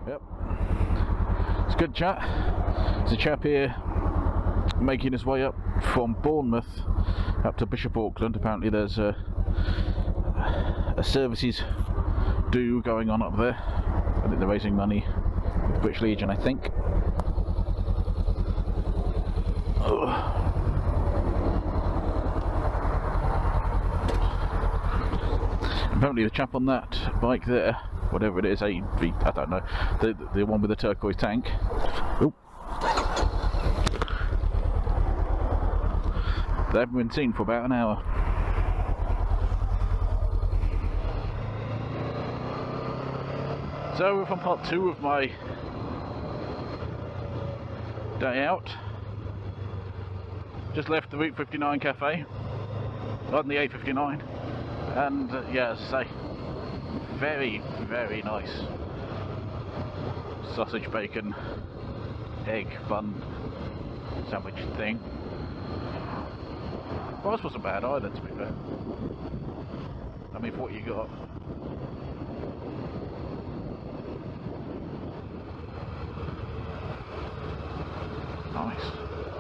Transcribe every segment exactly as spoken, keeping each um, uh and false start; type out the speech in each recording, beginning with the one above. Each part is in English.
Yep. It's a good chat. There's a chap here making his way up from Bournemouth up to Bishop Auckland. Apparently there's a, a services do going on up there. I think they're raising money with British Legion, I think. Ugh. Apparently the chap on that bike there, whatever it is, A V, I don't know, the, the one with the turquoise tank. Ooh. They haven't been seen for about an hour. So we're from part two of my day out. Just left the Route fifty-nine cafe on the A fifty-nine, and uh, yeah, as I say, very, very nice sausage, bacon, egg, bun sandwich thing. Price wasn't bad either, to be fair. I mean, for what you got. Nice.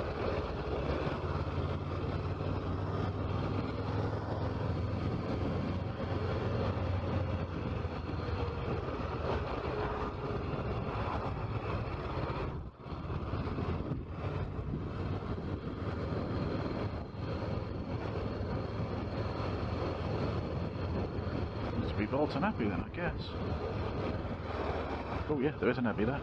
Must be Bolton Abbey then, I guess. Oh yeah, there is an abbey there.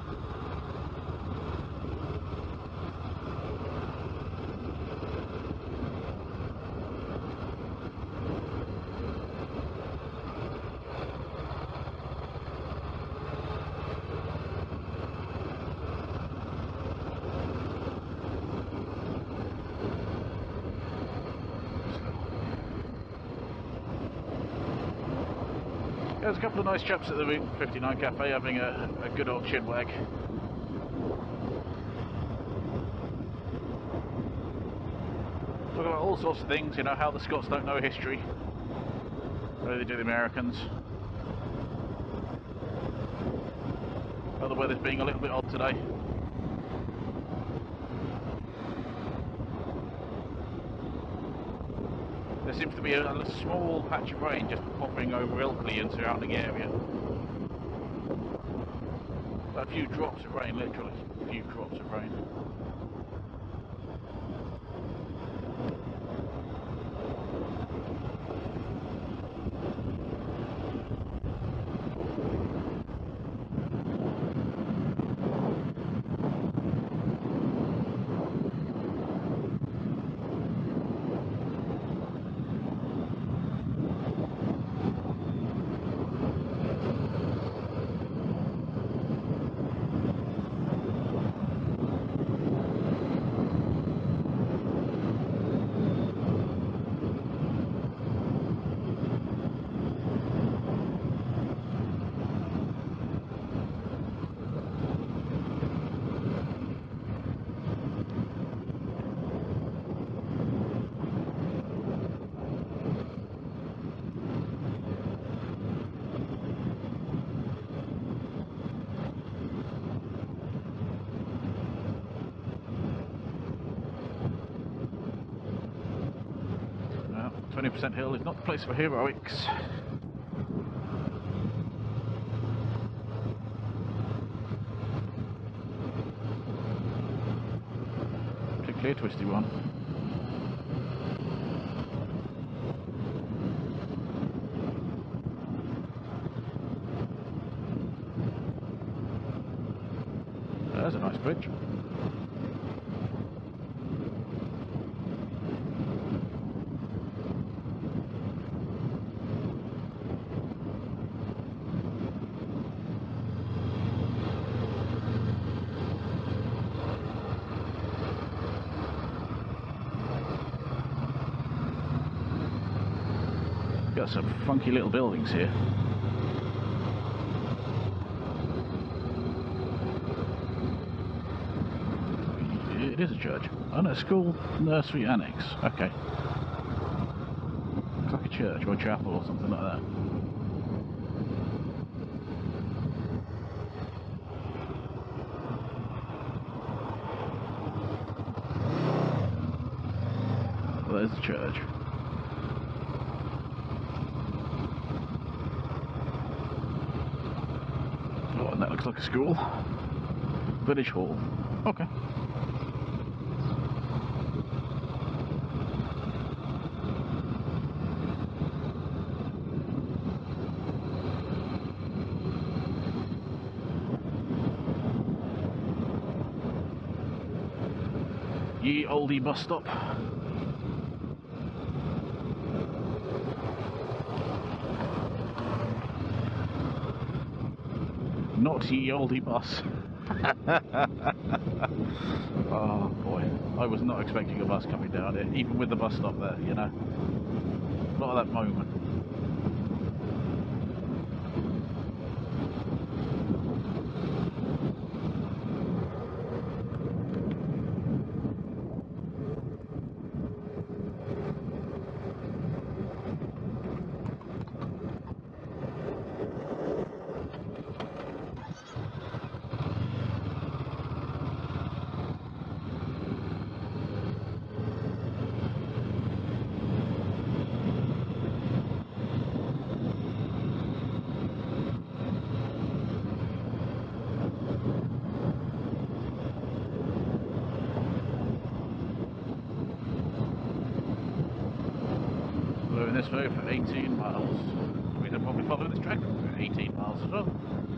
There's a couple of nice chaps at the Route fifty-nine cafe having a, a good old chinwag. Talking about all sorts of things, you know, how the Scots don't know history. How they do the Americans. How the weather's being a little bit odd today. There seems to be a, a small patch of rain just popping over Ilkley and surrounding area. A few drops of rain, literally. A few drops of rain. twenty percent hill is not the place for heroics. Particularly a twisty one. There's a nice bridge. Got some funky little buildings here. It is a church. Oh no, school, nursery, annex. Okay. Looks like a church or a chapel or something like that. there's the church. Oh, and that looks like a school. Village Hall. Okay. Ye Olde bus stop. Not Ye Olde bus. Oh boy, I was not expecting a bus coming down here, even with the bus stop there, you know. Not at that moment. Following this road for eighteen miles. We can probably follow this track for eighteen miles as well.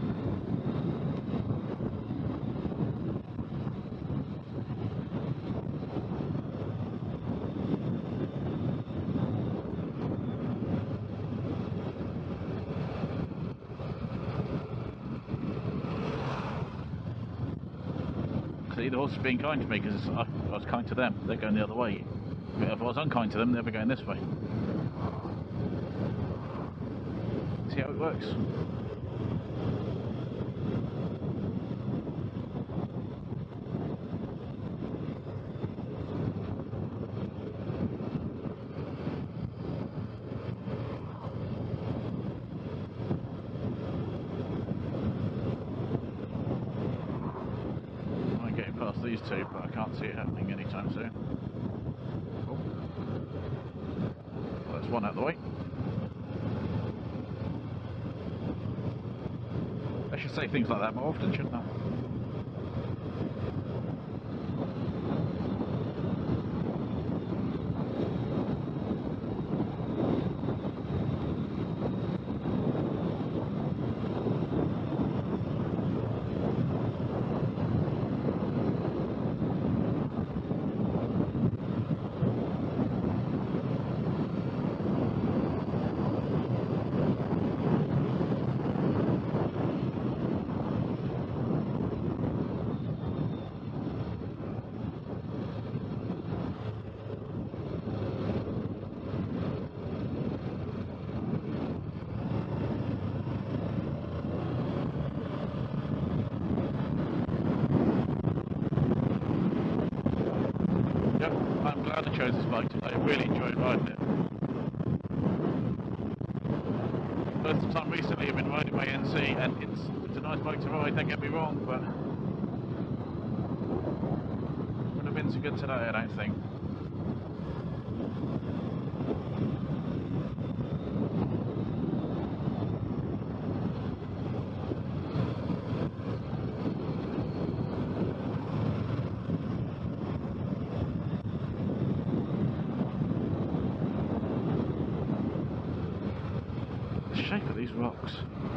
See, the horse is being kind to me because I, I was kind to them. They're going the other way. But if I was unkind to them, they'd be going this way. See how it works. I'm getting past these two, but I can't see it happening anytime soon. Oh. Well, that's one out of the way. I should say things like that more often, shouldn't I? Yep, I'm glad I chose this bike today. I really enjoyed riding it. First time recently I've been riding my N C, and it's, it's a nice bike to ride, don't get me wrong, but wouldn't have been so good today, I don't think. The shape of these rocks.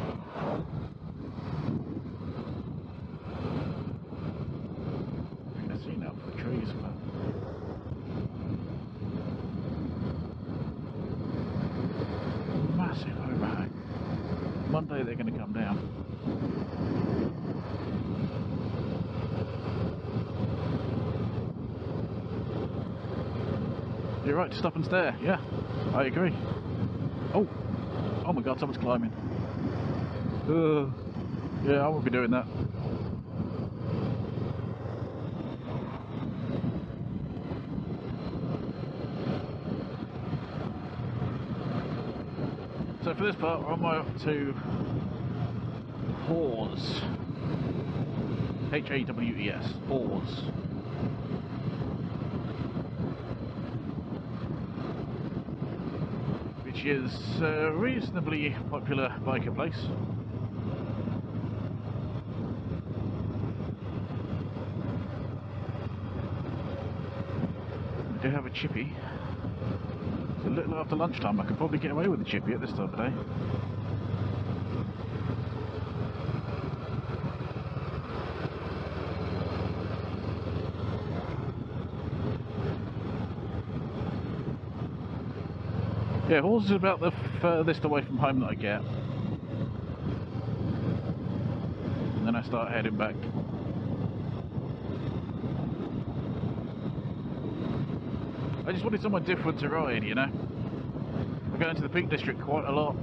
I can see now for the trees, but massive overhang. One day they're going to come down. You're right to stop and stare, yeah, I agree. Oh, oh my god, someone's climbing. Uh, yeah, I won't be doing that. So for this part, we're on my way up to Hawes. H A W E S, Hawes. which is a reasonably popular biker place. We do have a chippy. It's a little after lunchtime. I could probably get away with a chippy at this time of day. Yeah, Halls is about the furthest away from home that I get. And then I start heading back. I just wanted somewhere different to ride, you know. I go into the Peak District quite a lot.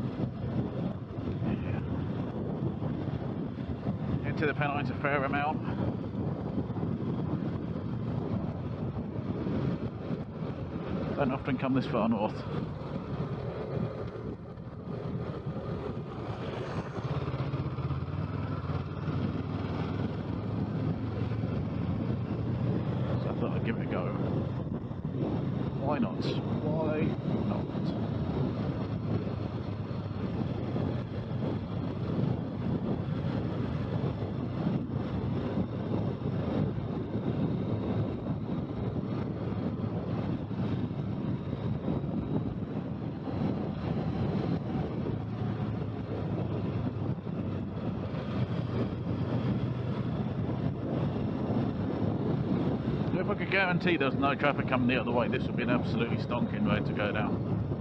Into the Pennines a fair amount. Don't often come this far north. So I thought I'd give it a go. Why not? Why not? If I could guarantee there's no traffic coming the other way, this would be an absolutely stonking road to go down.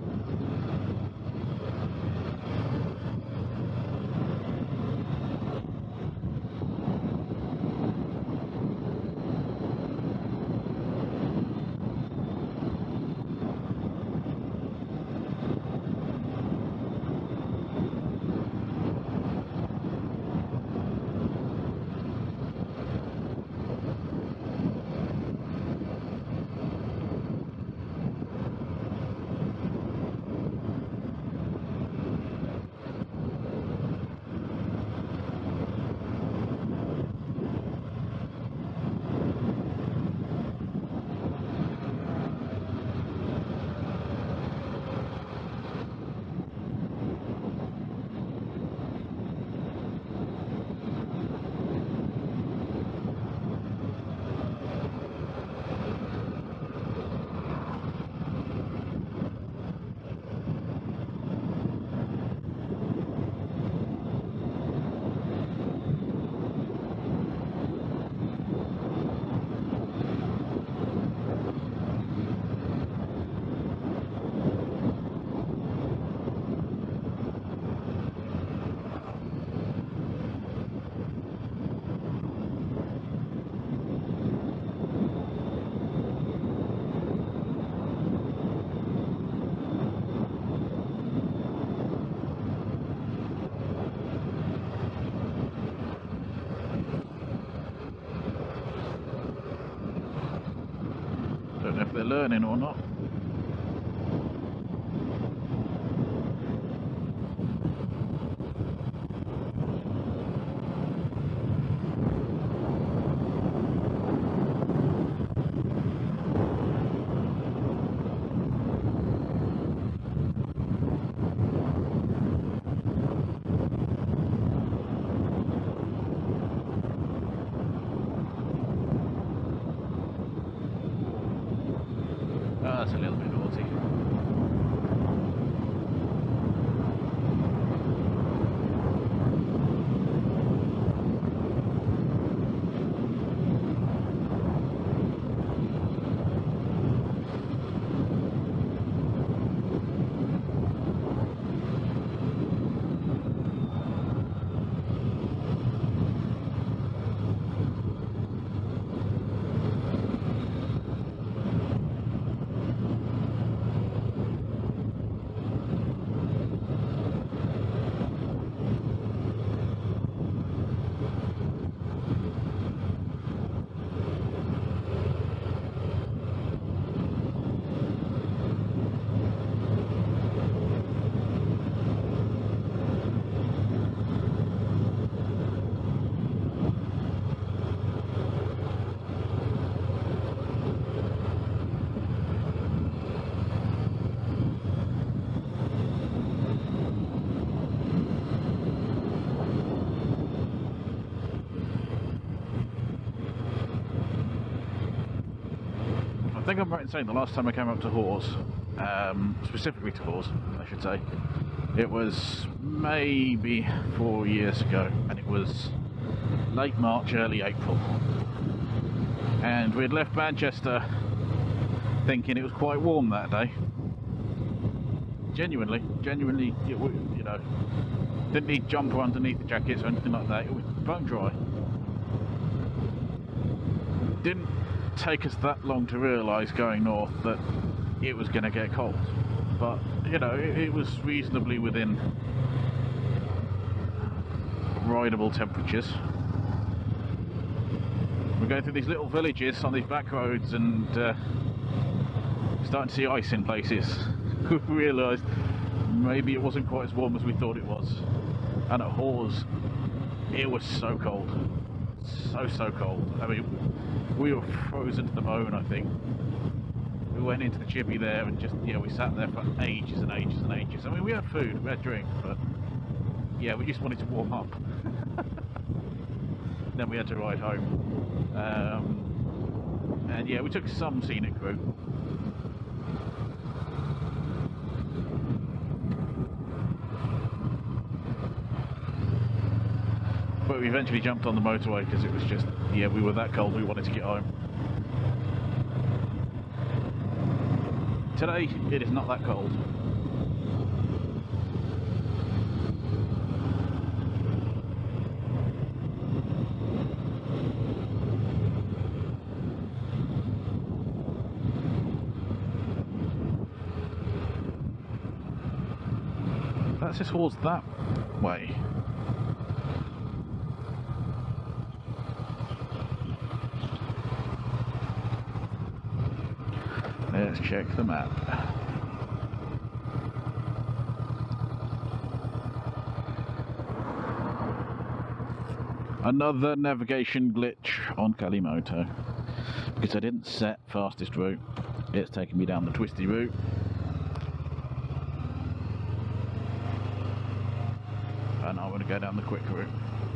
Don't know if they're learning or not. Oh, that's a little bit naughty. think I'm right in saying the last time I came up to Hawes, um, specifically to Hawes, I should say, it was maybe four years ago, and it was late March, early April. And we'd left Manchester thinking it was quite warm that day. Genuinely, genuinely, you know, didn't need jumper underneath the jackets or anything like that. It was bone dry. Didn't take us that long to realise going north that it was going to get cold, but you know, it, it was reasonably within rideable temperatures. We're going through these little villages on these back roads and uh, starting to see ice in places. We realised maybe it wasn't quite as warm as we thought it was, and at Hawes it was so cold, so so cold. I mean, we were frozen to the bone. I think we went into the chippy there and just, yeah, we sat there for ages and ages and ages. I mean, we had food, we had drink, but yeah, we just wanted to warm up. Then we had to ride home, um, and yeah, we took some scenic route. But we eventually jumped on the motorway because it was just, yeah, we were that cold, we wanted to get home. Today, it is not that cold. That's just Hawes that way. Let's check the map. Another navigation glitch on Kalimoto, because I didn't set fastest route. It's taking me down the twisty route. And I want to go down the quick route.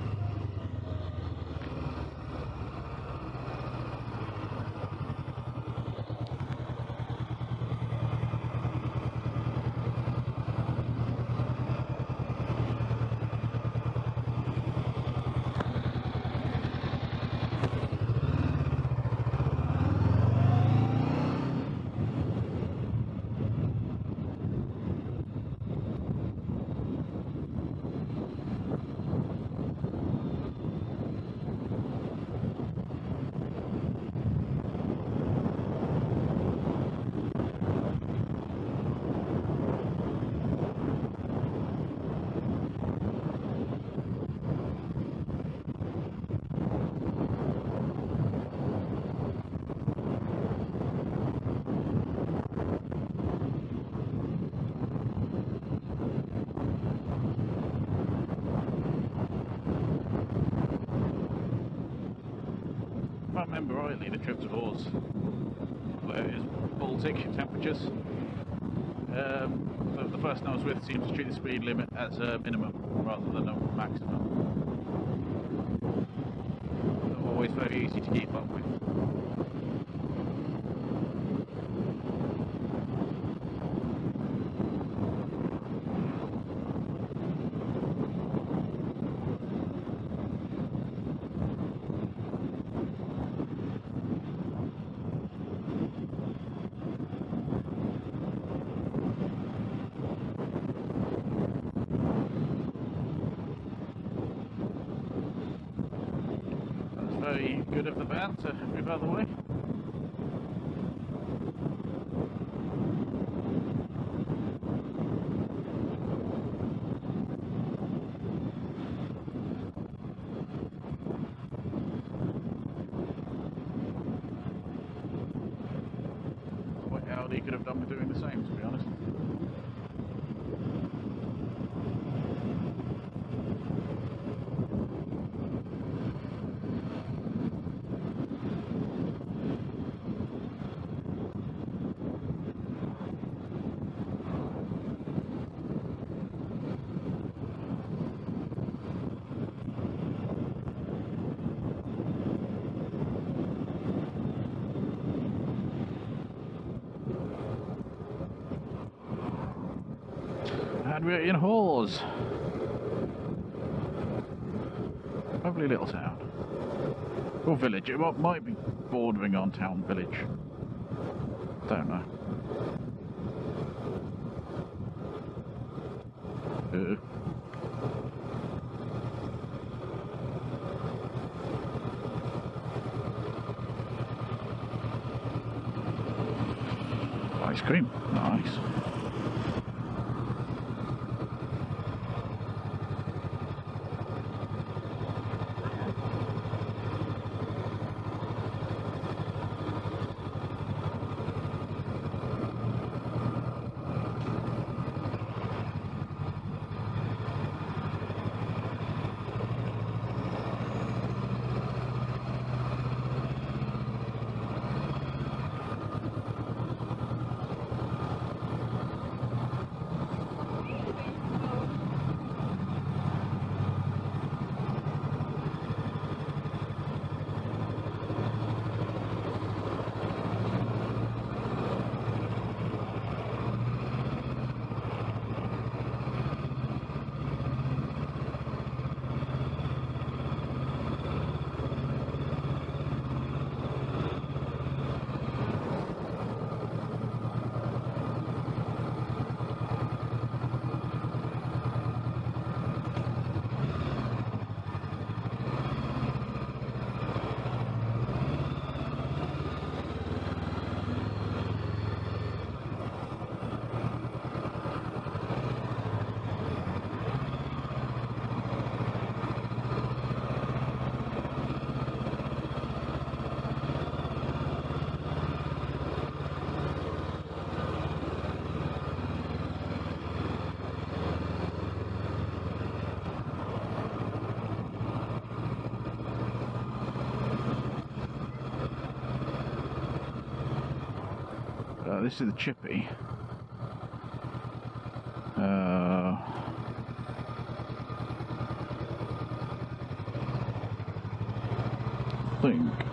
If I remember rightly, the trip to Hawes, where it is Baltic temperatures. Um, the, the person I was with seems to treat the speed limit as a minimum rather than a maximum. Not always very easy to keep up with. Very good of the van to move out of the way. What Audi could have done with doing the same, to be honest. And we're in Hawes. Lovely little town. Or village. It might be bordering on town village. Don't know. Uh. Ice cream. Nice. Uh, this is the Chippy. Uh, I think